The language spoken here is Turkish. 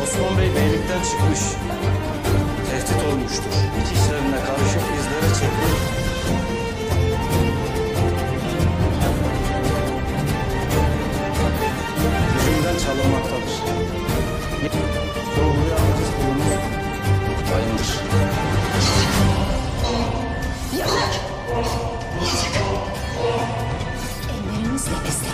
Osman Bey beylikten çıkmış. Tehdit olmuştur. İç işlerine karışıp izlere çekti. Yüzünden çalınmaktadır. Sorguya alacağız bulunuz. Bayındır. Yazık! Yazık! Ellerimizle besle.